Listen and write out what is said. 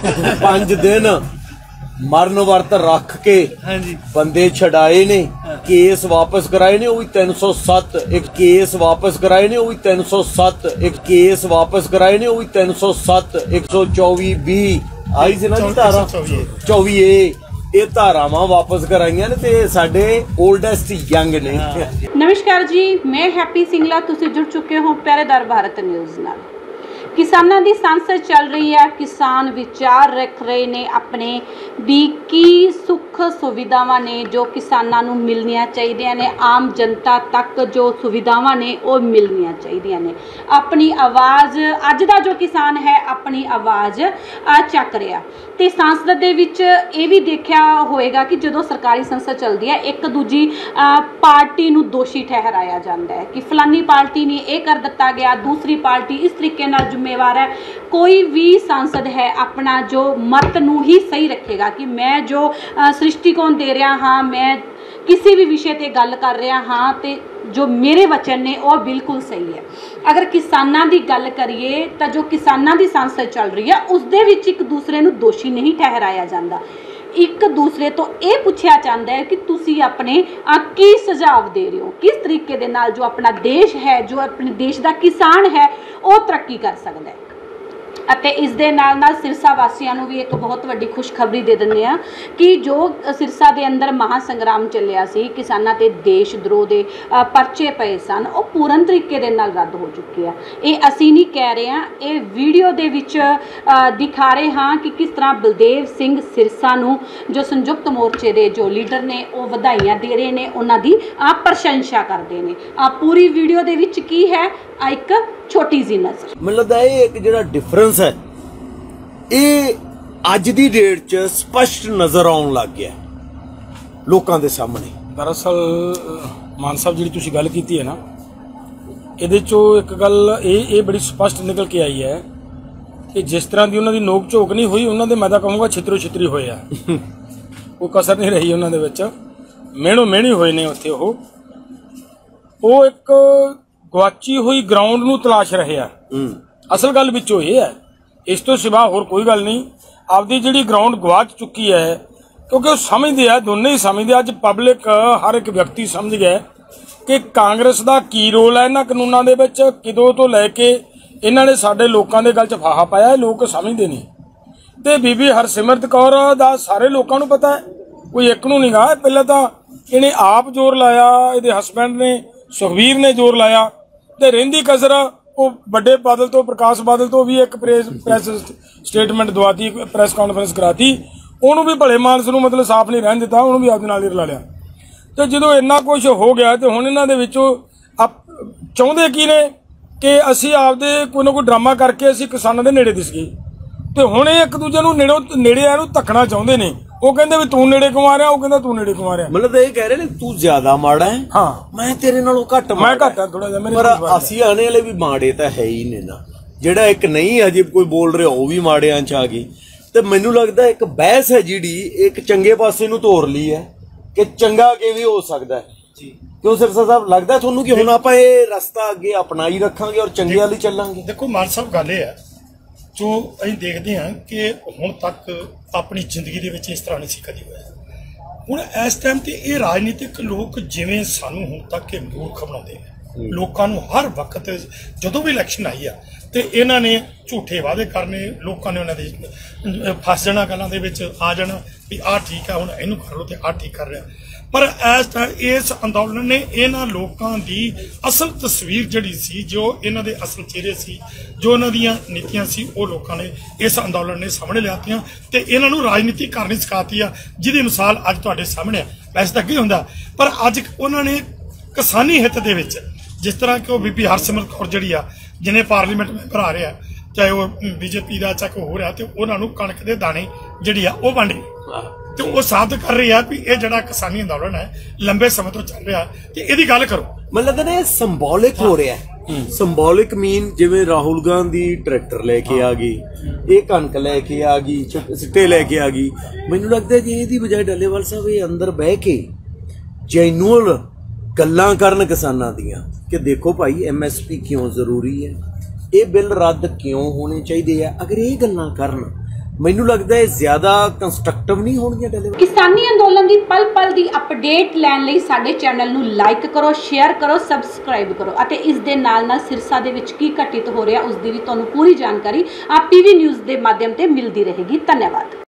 5 दिन मरण वर्त रख के बंदे छड़ाए ने, केस वापस कराए ने, 307 एक केस वापस कराए ने, 307 एक केस वापस कराए ने, 307 124B आई सी ना जी धारा 24A ये धारावां वापस कराइयां ने ते साडे ओल्डेस्ट यंग ने। नमस्कार जी, मैं हैप्पी सिंगला, तुसी जुड़ चुके हो पहरेदार भारत न्यूज़ नाल। किसानों की संसद चल रही है, किसान विचार रख रहे ने अपने भी की सुख सुविधावां ने जो किसानों नूं मिलनियां चाहिए ने, आम जनता तक जो सुविधावां ने वो मिलनियां चाहिए ने। अपनी आवाज़ अज दा जो किसान है अपनी आवाज़ चक रहा। तो संसद दे विच ये भी देखा होएगा कि जो सरकारी संसद चलती है एक दूजी पार्टी नूं दोषी ठहराया जाता है कि फलानी पार्टी ने यह कर दिता गया, दूसरी पार्टी इस तरीके नाल जिम्मेवार है। कोई भी सांसद है अपना जो मत नूं ही सही रखेगा कि मैं जो सृष्टिकोण दे रहा हाँ, मैं किसी भी विषय पर गल कर रहा हाँ, तो जो मेरे वचन ने वो बिल्कुल सही है। अगर किसानों की गल करिए तो जो किसानों की संसद चल रही है उस दे विच एक दूसरे नूं दोषी नहीं ठहराया जाता, एक दूसरे तो ये पूछा जाता है कि तुसी अपने की सुझाव दे रहे हो, किस तरीके दे नाल जो अपना देश है, जो अपने देश का किसान है वो तरक्की कर सकता है। ਅਤੇ इस दे नाल नाल सिरसा वासियों को भी एक बहुत वड्डी खुशखबरी दे दिंदे आ कि जो सिरसा के अंदर महासंग्राम चलिया सी, किसानां ते देशद्रोह के परचे पे सन, वो पूर्ण तरीके दे नाल रद्द हो चुके हैं। ये असी नहीं कह रहे हैं, ये वीडियो दे विच दिखा रहे हाँ कि किस तरह बलदेव सिंह सिरसा नूं जो संयुक्त मोर्चे के जो लीडर ने वो वधाइयां दे रहे हैं, उन्हां दी प्रशंसा करते हैं। पूरी वीडियो दे विच की है एक छोटी जी नज़र। मतलब लगता है एक जिहड़ा डिफरेंस है ये अज दी डेट च स्पष्ट नजर आउण लग गया लोकां दे सामने। दरअसल मान साहब जी तुसीं गल कीती है ना, इहदे चों एक गल ये बड़ी स्पष्ट निकल के आई है कि जिस तरह की उन्होंने नोक झोंक नहीं हुई, उन्होंने मैं तो कहूँगा छितरो छितरी होए आ, कोई कसर नहीं रही उन्होंने विच, मेहणो मेहणी होए ने उत्थे। वो एक गवाची हुई ग्राउंड नूं तलाश रहे आ। असल गल विचों ये है, इस तो सिवा होर कोई गल नहीं। आपदी जिहड़ी ग्राउंड गवाच चुकी है क्योंकि वो समझते हैं, दोनों ही समझते, अज पब्लिक हर एक व्यक्ति समझ गया कि कांग्रेस का की रोल है इन्हां कानूनां दे विच, किदों तो लैके इन्हां ने साडे लोकां दे गल च फाहा पाया। लोग समझते नहीं ते बीबी हरसिमरत कौर दा सारे लोकां नूं पता है, कोई एक नूं नहीं गा। पहले तो इन्हें आप जोर लाया, इहदे हसबैंड ने सुखबीर ने जोर लाया, ते रहिंदी कसर वो बड़े बादल तो प्रकाश बादल तो भी एक प्रेस स्टेटमेंट दवाती, प्रेस कॉन्फ्रेंस कराती, उन्होंने भी भले मानस नूं मतलब साफ नहीं रहन दिता, उन्होंने भी आपदे नाल ही रला लिया। तो जो इन्ना कुछ हो गया तो हुण इन्हां दे विचों चाहुंदे की ने कि असीं आपदे कोई ना कोई ड्रामा करके असीं किसानां दे नेड़े दिस गए, तो हुण एक दूजे नूं नेड़े आ नूं धक्कना चाहुंदे ने। वो कहते भी तू नेड़े क्यों आ रहा, वो कहता तू नेड़े क्यों आ रहा। मतलब ये कह रहे ने तू ज्यादा माड़ा है, हाँ मैं तेरे नालों घट, मैं घट है थोड़ा जिहा, पर असी आने वाले भी माड़े तो है ही ने ना। जिहड़ा एक नहीं अजे कोई बोल रहा वो भी माड़ियां च आ गई। तो मैनू लगता एक बहस है जिहड़ी एक चंगे पासे नूं तोड़ ली है कि चंगा किवें हो सकता है। क्यों सिरसा साहब लगता थोनू कि हुण आपां ये रस्ता अगे अपना ही रखांगे और चंगे वाल ही चलांगे? देखो मान साहब गल ये है जो असीं देखते हैं कि हुण तक अपनी जिंदगी दे विच इस तरह नहीं सी कदी होया। हुण इस टाइम ते ये राजनीतिक लोग जिवें सानूं हुण तक मूर्ख बनाउंदे ने, लोकां नूं हर वक्त जदों भी इलैक्शन आई आ ते इन्हां ने झूठे वादे करने, लोकां ने उन्हां दे फस जाना, गल्लां दे विच आ जाना भी आ ठीक है हुण इहनूं कर लो ते आ ठीक कर रहा। पर इस अंदोलन ने इन्हां लोकां दी असल तस्वीर जिहड़ी सी, जो इन्हां दे असल चेहरे सी, जो इन्हां दीयां नीतियां सी, वो लोकां ने इस अंदोलन ने सामने लियातियां ते इन्हां नूं राजनीति करनी सिखाती आ, जिहदी मिसाल अज तुहाडे सामने है। वैसे तां अगे हुंदा, पर अज उन्हां ने किसानी हित दे विच जिस तरह कि बीबी हरसिमरत कौर जिहड़ी आ, जिन्हें पार्लीमेंट मैंबर आ रहा, चाहे वो बीजेपी का चाहे कोई हो रहा, तो उन्होंने कणक के दाने जिहड़ी आ वो वंड तो वो साबित कर रही है कि यह जिहड़ा किसानी अंदोलन है लंबे समय तो चल रहा है, तो यदी गल करो। मतलब ना संबॉलिक हो रहा है। संबॉलिक मीन जिवें राहुल गांधी ट्रैक्टर लेके आ गई, ये कणक लेके आ गई, सिट्टे लेके आ गई। मैनूं लगता है कि इहदी बजाय डल्लेवाल साहब ये अंदर बह के जैनुअल गल्लां करन किसानां दियां कि देखो भाई MSP क्यों जरूरी है, ये बिल रद्द क्यों होने चाहिए है। अगर ये गल्लां करन ਮੈਨੂੰ ਲੱਗਦਾ ਹੈ ਜ਼ਿਆਦਾ ਕੰਸਟਰਕਟਿਵ ਨਹੀਂ ਹੋਣਗੀਆਂ ਡਿਲੀਵਰੀ। ਕਿਸਾਨੀ ਅੰਦੋਲਨ ਦੀ ਪਲ ਪਲ ਦੀ ਅਪਡੇਟ ਲੈਣ ਲਈ ਸਾਡੇ ਚੈਨਲ ਨੂੰ ਲਾਈਕ ਕਰੋ, ਸ਼ੇਅਰ ਕਰੋ, ਸਬਸਕ੍ਰਾਈਬ ਕਰੋ ਅਤੇ ਇਸ ਦੇ ਨਾਲ ਨਾਲ ਸਿਰਸਾ ਦੇ ਵਿੱਚ ਕੀ ਘਟਿਤ ਹੋ ਰਿਹਾ ਉਸ ਦੀ ਵੀ ਤੁਹਾਨੂੰ ਪੂਰੀ ਜਾਣਕਾਰੀ ਆਪ ਪੀਵੀ ਨਿਊਜ਼ ਦੇ ਮਾਧਿਅਮ ਤੇ ਮਿਲਦੀ ਰਹੇਗੀ। ਧੰਨਵਾਦ।